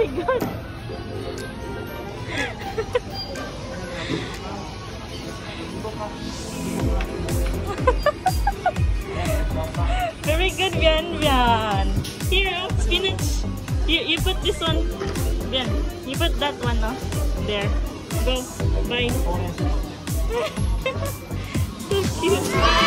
Very good. Very good, Bian Bian. Here, spinach. You put this one. Bian, you put that one now. There. Go. Bye. So cute.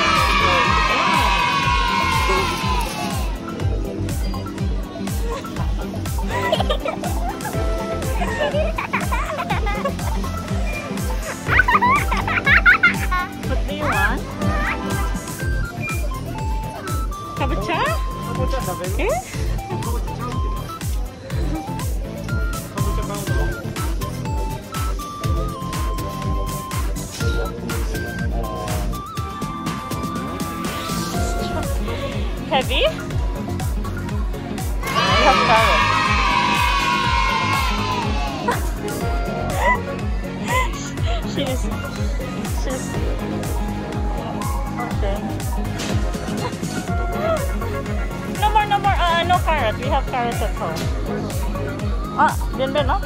What do you want? Kabocha? Eh? Heavy? I have carrot. she's okay. No more, no carrot. We have carrots at home. Then, no?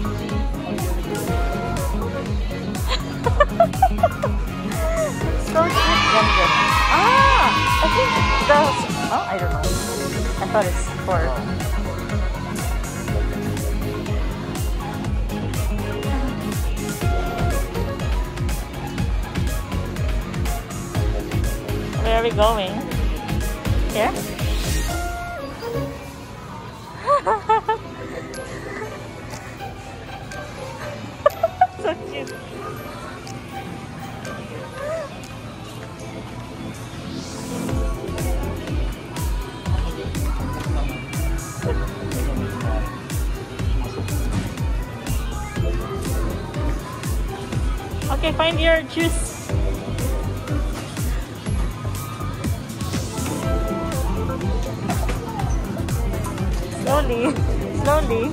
So sweet, Jen. I think that's... I don't know. I thought it's for... Where are we going? Here? So cute. Okay, find your juice. Slowly, slowly.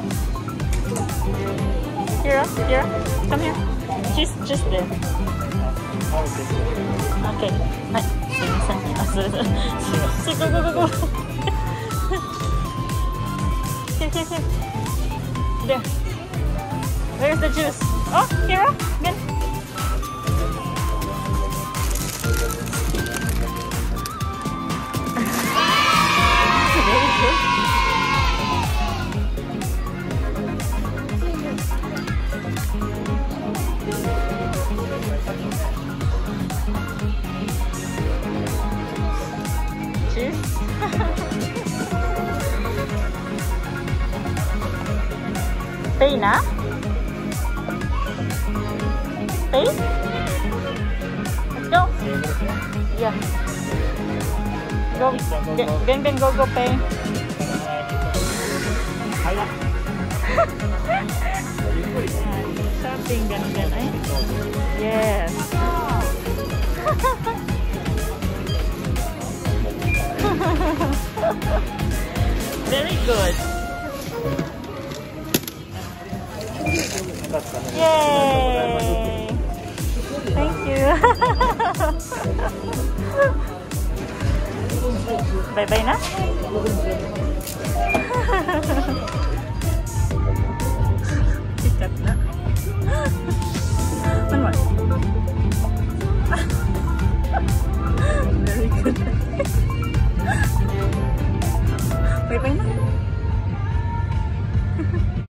Here, come here. Just there. Okay. So go. Here. There. Where's the juice? Oh, here, again. Very good. Cheers. Pay na? Pay? Let's go. Yeah. Go. Ben, go pay. Shopping, gan eh? Yes. Very good. Yay! Thank you. Bye-bye na? Sikat na. One more. Very good. Bye-bye na.